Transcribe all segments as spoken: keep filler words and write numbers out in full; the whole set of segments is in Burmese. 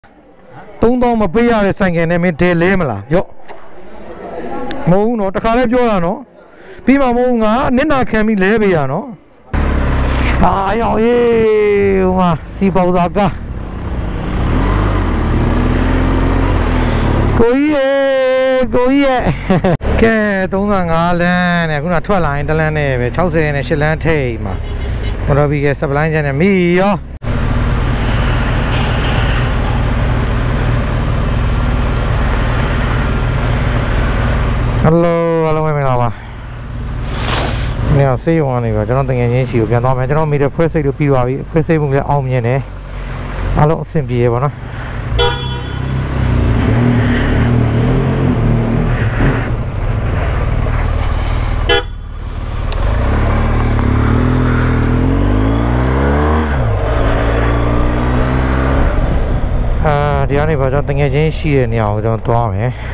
သုံးသောင်းမပေးရတဲ့ဆိုင်ကယ်နဲ့မင်းတဲလဲမလားရော့မဟုတ်ဘူးနော်တခါလဲပြောတာနော်ပြီးမှမဟုတ်ငါနစ်နာခံပြီးလဲပေးရနော်အာရောအေးဟိုမှာစီပေါသာကကိုကြီးရေကိုကြီးရဲ့ကဲသုံးဆငါးလမ်းနဲ့ခုနထွက်လာရင်တလမ်းနဲ့ပဲ၆၀နဲ့၈လမ်းထိပ်မှာမော်တော်ဘီကစပလိုင်းချန်နဲ့မီရောဟယ်လိုအားလုံးပဲမင်္ဂလာပါ။နေ့ကဆေးရုံကနေပြီးတော့ကျွန်တော်တငယ်ချင်းစီကိုပြန်သွားမယ်။ကျွန်တော်မိတဲ့ခွဲစိတ်တို့ပြီးသွားပြီ။ခွဲစိတ်မှုလည်းအောင်မြင်တယ်။အားလုံးအဆင်ပြေရပါတော့။အာဒီကနေပြီးတော့ကျွန်တော်တငယ်ချင်းရှိတဲ့နေရာကိုကျွန်တော်သွားမယ်။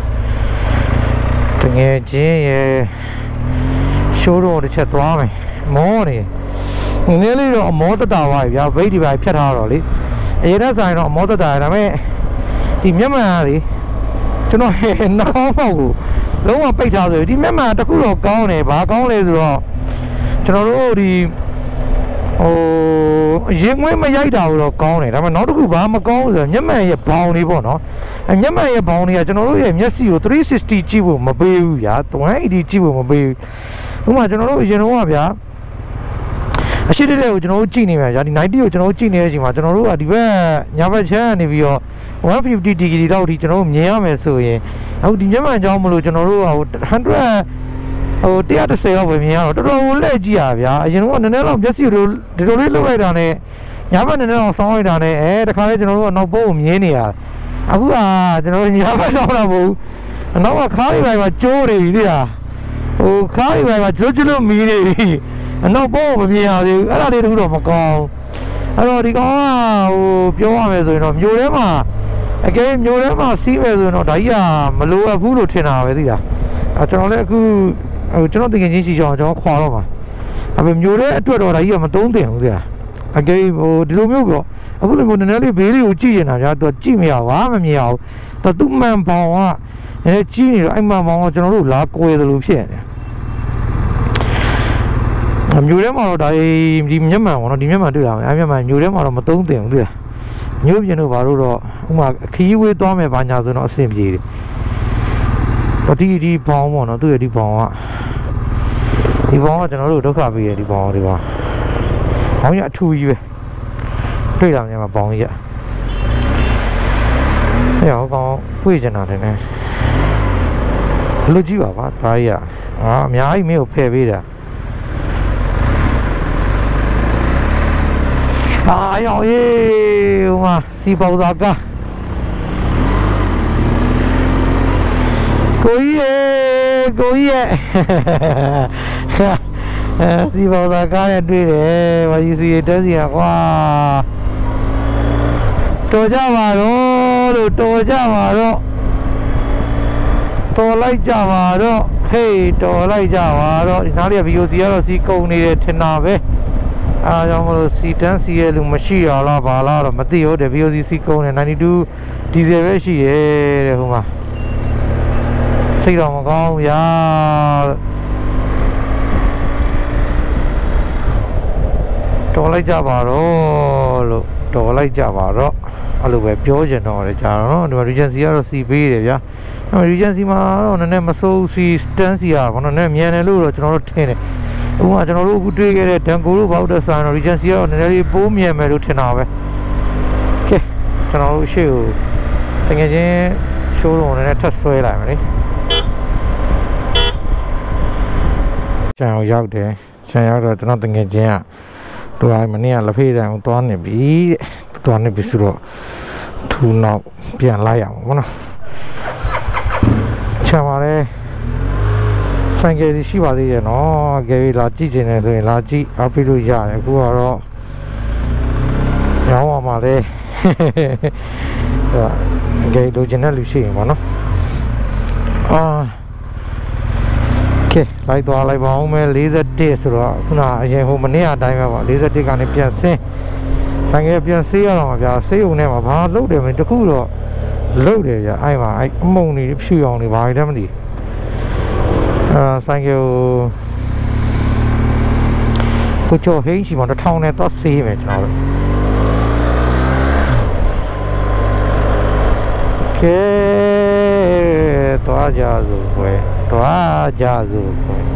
ငယ်ချင်းရဲ့ရှိုးတော့တစ်ချက်သွားမယ်မောနေငယ်လေးတော့အမောတတာပါဗျာဗိတ်ဒီပါဖြတ်ထားတော့လေအရင်ကဆိုင်တော့အမောတတာဒါပေမဲ့ဒီမျက်မှန်ကလေကျွန်တော်နှာခေါင်းပေါက်ကိုလုံးဝပိတ်ထားဆိုဒီမျက်မှန်တစ်ခုတော့ကောင်းတယ်ဘာကောင်းလဲဆိုတော့ကျွန်တော်တို့ဒီဟိုရင်ငွေးမရိုက်တာတော့ကောင်းတယ်ဒါပေမဲ့နောက်တစ်ခုဘာမကောင်းဆိုတော့မျက်မှန်ရဲ့ဘောင်လေးပေါ့နော်အမျက်မှန်ရဲ့ဘောင်တွေကကျွန်တော်တို့ရဲ့မျက်စိကိုthree sixtyကြည့်ဖို့မပေးဘူးဗျာone eightyကြည့်ဖို့မပေးဘူးဥပမာကျွန်တော်တို့အရင်တော့ဗျာအရှိတဲ့ကိုကျွန်တော်တို့ကြည့်နေမှာဗျာဒီninetyကိုကျွန်တော်တို့ကြည့်နေတဲ့အချိန်မှာကျွန်တော်တို့ကဒီဘက်ညာဘက်ချမ်းနေပြီးတော့one fiftyဒီဂရီလောက်ထိကျွန်တော်တို့မြင်ရမယ်ဆိုရင်အခုဒီမျက်မှန်ကြောင်းမလို့ကျွန်တော်တို့ကဟိုone hundredဟိုone ten၀လောက်ပဲမြင်ရတော့တော်တော်ကိုလက်ကြည့်ရဗျာအရင်တော့နည်းနည်းလောက်မျက်စိတို့ဒီလိုလေးလှုပ်လိုက်တာနဲ့ညာဘက်နည်းနည်းလောက်ဆောင်းလိုက်တာနဲ့အဲတခါလေကျွန်တော်တို့ကနောက်ပိုးကိုမြင်နေရတယ်အခုကကျွန်တော်ညာဘက်ဆောင်းတာမဟုတ်ဘူးနောက်ကခါးရီပိုင်းမှာကျိုးနေပြီတဲ့ဟာဟိုခါးရီပိုင်းမှာကျိုးချလို့မီးနေပြီအနောက်ပိုးကိုမမြင်ရသေးဘူးအဲ့ဒါလေးတခုတော့မကောင်းအဲ့တော့ဒီကောင်ကဟိုပြောရမယ်ဆိုရင်တော့မြို့ထဲမှာအကယ်မြို့ထဲမှာစီးမယ်ဆိုရင်တော့ဒါကြီးကမလိုအပ်ဘူးလို့ထင်တာပဲသိလားအဲကျွန်တော်လည်းအခုဟိုကျွန်တော်တကယ်ချင်းရှိချောင်းကျွန်တော်ခွာတော့မှာအမေမျိုးတဲ့အတွက်တော့ဒါကြီးကမသုံးသင့်ဘူးဗျာအကေဟိုဒီလိုမျိုးပေါ့အခုလိုမျိုးနည်းနည်းလေးဘေးလေးကိုကြည့်နေတာဗျာသူကြည့်မရဘူးဘာမှမမြင်အောင်သူသူ့မှန်ပေါင်ကနည်းနည်းကြီးနေတော့အဲ့မှန်ပေါင်ကကျွန်တော်တို့လာကွယ်သလိုဖြစ်နေတယ်မျိုးထဲမှာတော့ဒါဒီမျက်မှန်ပေါ့နော်ဒီမျက်မှန်တွေ့ရမယ်အဲ့မျက်မှန်မျိုးထဲမှာတော့မသုံးသင့်ဘူးသိလားမျိုးပြင်တို့ဘာလို့တော့ဥမာခီးဝေးသွားမယ်ဘာညာဆိုတော့အဆင်ပြေတယ်ပတိဒီပေါင်ပေါ့နော်သူ့ရဲ့ဒီပေါင်ကဒီပေါင်ကကျွန်တော်တို့ဒုက္ခပေးရဒီပေါင်ဒီပေါင်ဘောင်းရအထူကြီးပဲတွေ့လာမြင်မှာပေါင်ကြီးရအဲ့ဟောကောင်ဖွေးချင်တာတယ်နဲ့လူကြည့်ပါပါဒါကြီးရအာအများကြီးမင်းကိုဖယ်ပေးတာအာရောအေးဟိုမှာစီပေါသာကကိုကြီးရေကိုကြီးရဲ့စီပေါသာကားနဲ့တွေ့တယ်ဘာကြီးစီတက်စီကွာတော်ကြပါတော့လို့တော်ကြပါတော့တော်လိုက်ကြပါတော့ဟေးတော်လိုက်ကြပါတော့ဒီနားလေးက V O C ကတော့စီကုန်နေတယ်ထင်တာပဲအားကြောင့်မလို့စီတန်းစီရဲ့လူမရှိရလားဘာလားတော့မသိဟုတ်တယ် V O C စီကုန်နေninety-twoဒီဇယ်ပဲရှိရဲ့တဲ့ဟိုမှာစိတ်တော့မကောင်းဘူးဗျာတော်လိုက်ကြပါတော့လို့တော်လိုက်ကြပါတော့အဲ့လိုပဲပြောချင်တော့တယ်ကြာတော့နော်ဒီမှာ Regency ကတော့စီပေးတယ်ဗျာအဲ့ Regency မှာတော့နည်းနည်းမစိုးစီ stand စီရဘာလို့နည်းမြန်တယ်လို့တော့ကျွန်တော်တို့ထင်တယ်ဥပမာကျွန်တော်တို့အခုတွေ့ခဲ့တဲ့ Dango တို့ဘောက်တဲ့ဆိုင်တော့ Regency ကတော့နည်းနည်းလေးပိုးမြန်မယ်လို့ထင်တာပဲကဲကျွန်တော်တို့ရှေ့ကိုတကယ်ချင်း show တော့နည်းနည်းထပ်ဆွဲလိုက်မယ်လေကျန်အောင်ရောက်တယ်ကျန်ရောက်တော့ကျွန်တော်တကယ်ချင်းကသူကမနေ့ကလက်ဖေးတိုင်းကိုသွားနေပြီတဲ့သွားနေပြီဆိုတော့ထူနောက်ပြန်လိုက်ရအောင်ဗောနော်ချမ်းပါလေဆိုင်ကယ်ရှိပါသေးတယ်နော်ကယ်လာကြည့်ချင်တယ်ဆိုရင်လာကြည့်အားပေးလို့ရတယ်အခုကတော့ရောင်းအောင်ပါလေကယ်လိုချင်တဲ့လူရှိရင်ဗောနော်အာကဲလိုက်သွားလိုက်ပါဦးမယ်forty-oneဆိုတော့ခုနအရင်ဟိုမနေ့အတိုင်းပဲပေါ့forty-oneကနေပြန်ဆင်းဆိုင်ကပြန်ဆေးရတော့မှာဗျာဆေးုံနဲ့မှာဘာလုပ်တယ်မင်းတခုတော့လုပ်တယ်ဗျာအဲ့မှာအဲ့အမုံတွေဖြူအောင်နေဘာတွေလည်းမသိအာဆိုင်ကကိုချိုဟင်းရှိမှတစ်ထောင်နဲ့တော့ဆေးမယ်ကျွန်တော်တို့ကဲတော့ကြစို့ခွဲတော့ကြစို့ခွဲ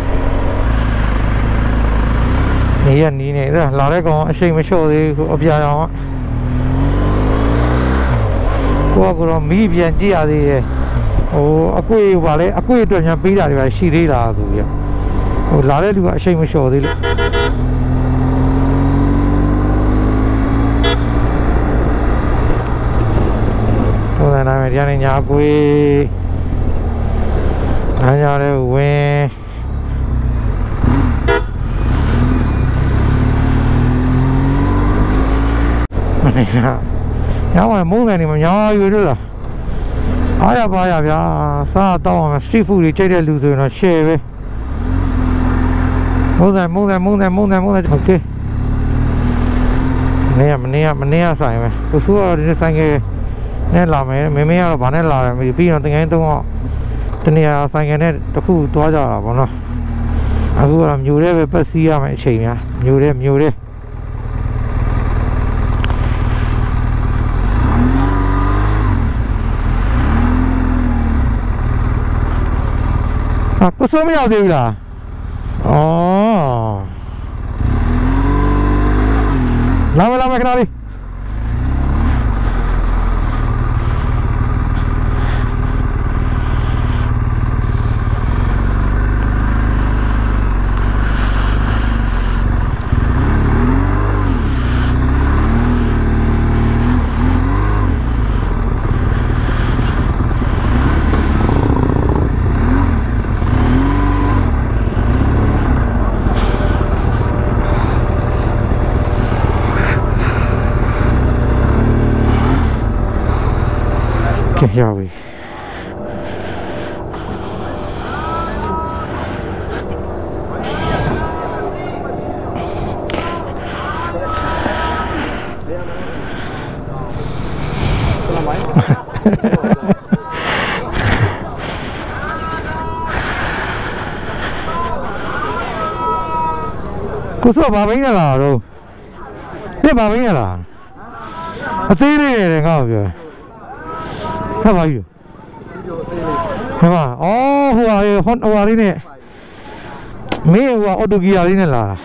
နေရနီးနေလာတဲ့ကောင်အရှိန်မလျှော့သေးဘူးအပြာရောင်ကိုကတော့မီးပြန်ကြည့်ရသေးတယ်ဟိုအကွေပါလေအကွေအတွက်ညာပေးတာတွေပါရှိသေးလားသူပြဟိုလာတဲ့လူကအရှိန်မလျှော့သေးလို့ဟိုနိုင်မယ်ဒီကနေညာကွေညာညာလေးဝင်ညောင်းမုန်းတယ်နေမညာရွေလို့လားအားရပါရဗျာစားတော့အောင်စထရီဖူးတွေကြိုက်တဲ့လူဆိုရင်တော့ share ပဲမုန်းတယ်မုန်းတယ်မုန်းတယ်မုန်းတယ်မုန်းတယ်โอเคမနေ့ကမနေ့ကမနေ့ကဆိုင်ပဲကိုစိုးကတော့ဒီဆိုင်ကနဲ့လာမယ်မမေကတော့ဗာနဲ့လာတယ်ပြီးတော့တင်ငိုင်းသုံးတော့တနေရာဆိုင်ကနဲ့တခုသွားကြတာပေါ့နော်အခုကတော့မြို့ထဲပဲပတ်စီးရမယ်အချိန်များမြို့ထဲမြို့ထဲကိုစိုးမရောက်သေးဘူးလားဩလာမလာမခဏလေးရပြီကိုစောဘာဘင်းရလားတော့ပြဘာဘင်းရလားအသေးလေးတွေငါ့ကိုပြောဟဲ့ပါယူဟဲ့ပါအော်ဟိုဟာဟွန်ဟိုဟာလေးနဲ့မင်းဟိုအော်တိုဂီယာလေးနဲ့လာတာ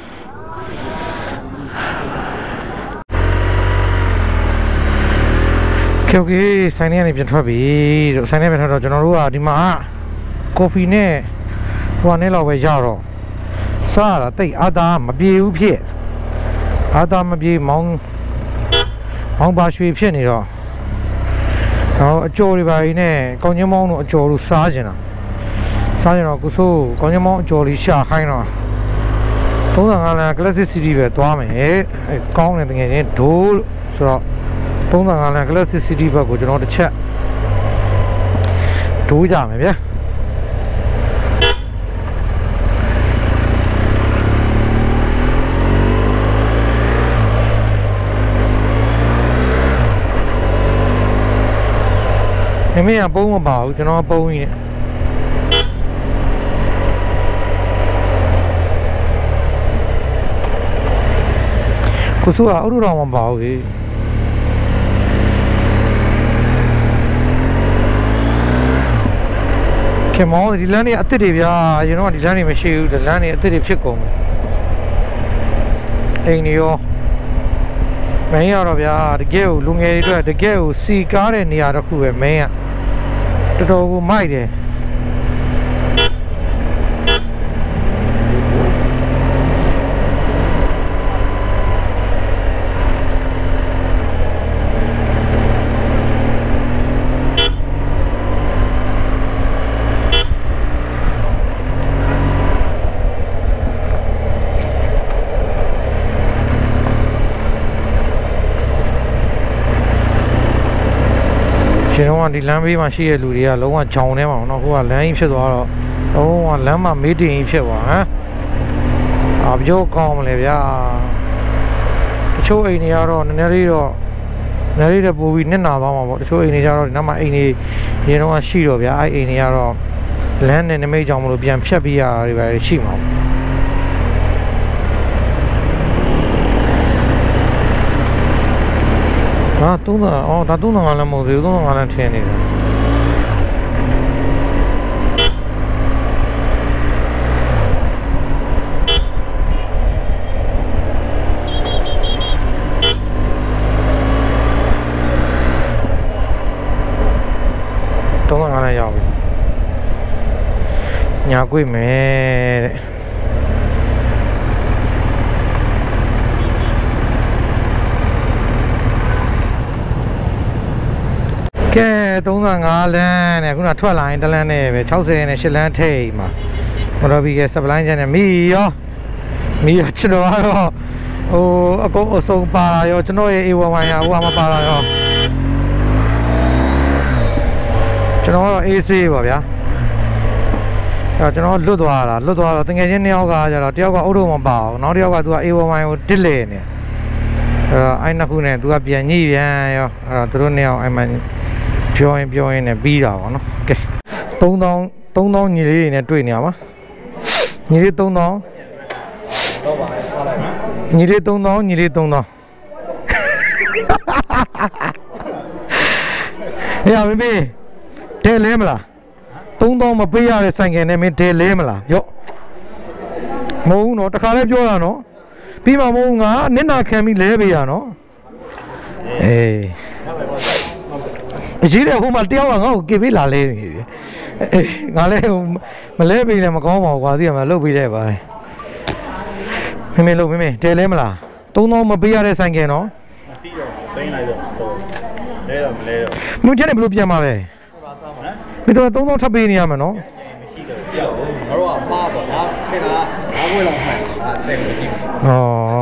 โอเคဆိုင်ထဲကနေပြန်ထွက်ပြီတို့ဆိုင်ထဲပြန်ထွက်တော့ကျွန်တော်တို့ကဒီမှာကော်ဖီနဲ့ဟိုကနေလောက်ပဲရတော့စားတာတိတ်အာသာမပြေဘူးဖြစ်အာသာမပြေမောင်းမောင်းပါရွှေဖြစ်နေတော့တော့အကျော်တွေပါနေနဲ့ကောင်းချင်းမောင်းတို့အကျော်တို့စားကျင်တာစားကျင်တော့ကိုစိုးကောင်းချင်းမောင်းအကျော်လေးရှာခိုင်းတော့သုံးဆယ်ငါးလမ်း Classic City ပဲသွားမယ်အဲကောင်းတယ်တကယ်ချင်းဒိုးဆိုတော့သုံးဆယ်ငါးလမ်း Classic City ဘက်ကိုကျွန်တော်တစ်ချက်ဒိုးကြမယ်ဗျာမမေကပုံးမပါဘူးကျွန်တော်ပုံးကြီးနဲ့ကိုစိုးကအုတ်တော်မပါဘူးလေခင်မောဒီလမ်းတွေအစ်စ်တွေဗျာကျွန်တော်ကဒီလမ်းတွေမရှိဘူးဒီလမ်းတွေအစ်စ်တွေဖြစ်ကုန်ပြီအိမ်တွေရောမင်းရတော့ဗျာတကယ်ကိုလူငယ်တွေအတွက်တကယ်ကိုစီကားတဲ့နေရာတစ်ခုပဲမင်းကတော်တော်ကိုမိုက်တယ်ရှင်တော့ဒီလမ်းဘေးမှာရှိတဲ့လူတွေကလုံးဝဂျောင်ထဲမှာတော့ဟိုကလမ်းကြီးဖြစ်သွားတော့လုံးဝလမ်းမှာမေးတင်ကြီးဖြစ်သွားဟမ်အာပြောကောင်းမလဲဗျာတချိုးအိမ်တွေကတော့နည်းနည်းလေးတော့နည်းလေးတော့ပိုပြီးနစ်နာသွားမှာပေါ့တချို့အိမ်တွေကျတော့ဒီနောက်မှာအိမ်တွေရင်းတော့ရှိတော့ဗျာအဲ့အိမ်တွေကတော့လမ်းနဲ့နမိတ်ကြောင့်မလို့ပြန်ဖြတ်ပြီးရတာတွေပဲရှိမှာဟာသုံးတာအော်ဒါသုံးတာကလည်းမဟုတ်သေးဘူးသုံးတာကလည်းထင်းနေတယ်သုံးတာကလည်းရောက်ပြီညာကွေ့မယ်တဲ့ကဲသုံးဆငါးလမ်းနဲ့ခုနထွက်လာရင်တလမ်းနဲ့ပဲ၆၀နဲ့၈လမ်းထိပ်မှာမတော်ပြီကစပလိုင်းချန်နဲ့မီရောမီရောကျွန်တော်ကတော့ဟိုအကုန်အစုံပါလာရောကျွန်တော်ရဲ့ အေ ဝမ် ဝိုင် ရဟိုမှာပါလာရောကျွန်တော်ကတော့ အေးဆေးပါဗျာအဲကျွန်တော်လွတ်သွားတာလွတ်သွားတော့တကယ်ချင်းနှစ်ယောက်ကကျတော့တယောက်ကအိုးတော့မပါဘူးနောက်တစ်ယောက်ကသူက အေ ဝမ် ဝိုင် ကိုတစ်လေနေအဲအဲ့နှစ်ခုနဲ့သူကပြန်ညှိပြန်ရောအဲ့တော့သူတို့နှစ်ယောက်အဲ့မှာပြောရင်ပြောရင်နဲ့ပြီးတာပေါ့နော်ကဲသုံးသောင်းသုံးသောင်းညီလေးတွေနဲ့တွေ့နေရပါညီလေးသုံးသောင်းတော့ပါထားလိုက်ညီလေးသုံးသောင်းညီလေးသုံးသောင်းဟဲ့မမေတဲလဲမလားသုံးသောင်းမပေးရတဲ့ဆိုင်ကယ်နဲ့မင်းတဲလဲမလားရော့မဟုတ်ဘူးနော်တခါလဲပြောတာနော်ပြီးမှမဟုတ်ငါနစ်နာခံပြီးလဲပေးရနော်အေးအကြီးတဲ့ဟိုမှာတယောက်ကငါ့ကိုကေပေးလာလဲနေပြီအေးငါလဲမလဲပေးလည်းမကောင်းပါဘူးကွာသိရမလားလှုပ်ပေးတဲ့ပါတယ်မင်းမလှုပ်မင်းမတဲလဲမလားသုံးသောင်းမပေးရတဲ့ဆိုင်ကယ်နော်မသိတော့သိမ်းလိုက်တော့လဲတော့မလဲတော့မင်းချက်နေဘယ်လိုပြန်มาလဲမင်းတို့သုံးသောင်းထပ်ပေးနေရမှာနော်မရှိတော့ကြောက်ဘူးငါတို့ကပါပေါ့နော်ခက်ကငါ့ဘွေလောက်မှန်တာချက်မကြည့်ဘူးဩ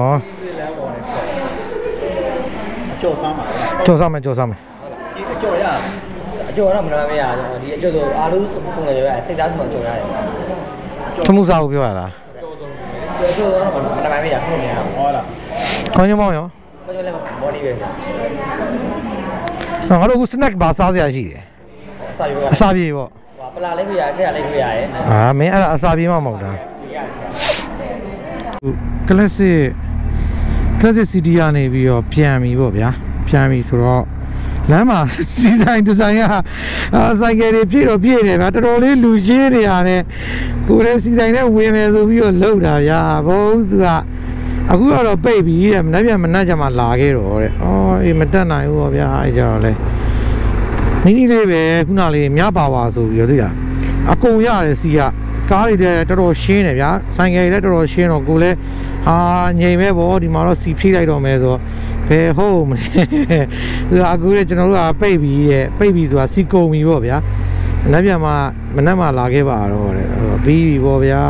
ကြော်စားမှာကြော်စားမယ်ကြော်စားမယ်ဒီအကြော်ရအကြော်ရမလားမရဒီအကြော်ဆိုအာလူဆုံးနေရစိတ်သားဆုံးကြော်ရတယ်သမုစားကိုပြောရလားအကြော်တော့မနာမရခုနေရဟုတ်လားခေါင်းညမောင်းရောခေါင်းညလည်းမော်လီပဲငါတို့က snack ဘာစားစရာရှိတယ်အစာပြေပေါ့အစာပြေပေါ့ဟိုပလာလေးခွေရခက်ရလေးခွေရတယ်အာမင်းအဲ့ဒါအစာပြေမှမဟုတ်တာကလစ်စစ်ကလစ်စစ်စီဒီကနေပြီးတော့ပြန်ပြီပေါ့ဗျာပြန်ပြီဆိုတော့လမ်းမှာစီဆိုင်ဒီဇိုင်းကဆိုင်ကယ်တွေပြည့်တော့ပြည့်တယ်ဗျာတော်တော်လေးလူရှင်းနေရတယ်ကိုယ်လည်းစီဆိုင်နဲ့ဝင်မယ်ဆိုပြီးတော့လှုပ်တာဗျာဘုံသူကအခုတော့ပိတ်ပြီတဲ့မနေ့ပြန်မနေ့ကျမှလာခဲ့တော့တဲ့အော်အေးမတက်နိုင်ဘူးပေါ့ဗျာအဲ့ကြတော့လေနီးနီးလေးပဲခုနလေးမြပါပါဆိုပြီးတော့သိလားအကုန်ရတယ်စီကကားတွေလည်းတော်တော်ရှင်းတယ်ဗျာဆိုင်ကယ်တွေလည်းတော်တော်ရှင်းတော့ကိုလည်းဟာငြိမ်ပဲပေါ့ဒီမှာတော့စီဖြည့်လိုက်တော့မယ်ဆိုတော့ဘယ်ဟုတ်မလဲသူကအခုလည်းကျွန်တော်တို့ကပိတ်ပြီးတဲ့ပိတ်ပြီးဆိုတာစီကုန်ပြီပေါ့ဗျာမနေ့ပြန်မှမနေ့မှလာခဲ့ပါတော့တဲ့ပြီးပြီပေါ့ဗျာ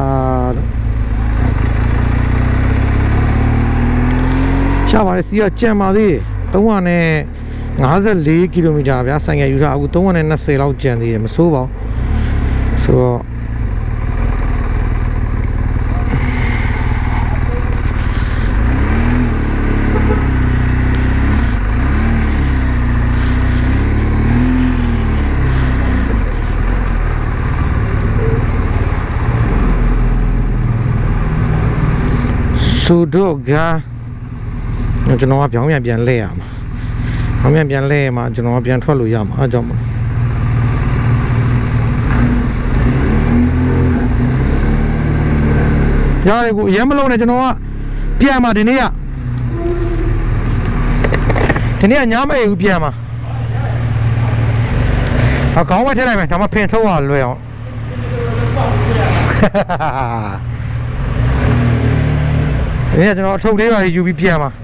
ရှားပါလေစီကကြံပါသေးသုံးရာနဲ့ငါးလေးကီလိုမီတာဗျာဆိုင်ကယ်ယူထားအခုသုံးရာနဲ့၂၀လောက်ကျန်သေးတယ်မဆိုးပါဘူးဆိုတော့ဆိုတော့ကကျွန်တော်ကပြောင်းပြန်ပြန်လဲရမှာပြောင်းပြန်ပြန်လဲမှာကျွန်တော်ကပြန်ထွက်လို့ရမှာအဲကြောင့်မရတယ်ကိုအရင်မလုံးနဲ့ကျွန်တော်ကပြန်မှာဒီနေ့ကဒီနေ့ကညမအိဘူးပြန်မှာအကောင်းပဲထည့်လိုက်မယ်ဒါမှဖင်ထုတ်ရလွယ်အောင်ဒီနေ့ကျွန်တော်အထုပ်လေးပါယူပြီးပြန်မှာ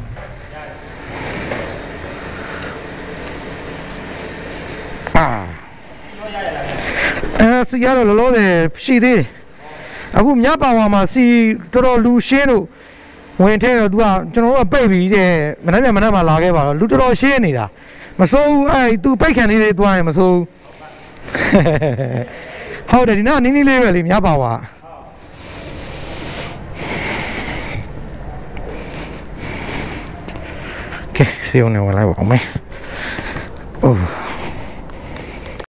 အဲစီရတော့လောလောဆယ်ရှိသေးတယ်အခုမြပါဝါမှာစီတော်တော်လူရှင်းလို့ဝင်ထဲတော့ तू ကကျွန်တော်တို့ကပိတ်ပြီးတဲ့မနေ့ကမနေ့မှလာခဲ့ပါတော့လူတော်တော်ရှင်းနေတာမစိုးဘူးအဲ तू ပိတ်ခံနေလေးသွားရင်မစိုးဟုတ်တယ်ဒီနောက်နင်းနင်းလေးပဲလေမြပါဝါစီုံနေဝင်လိုက်ပါဦးမယ်အိုး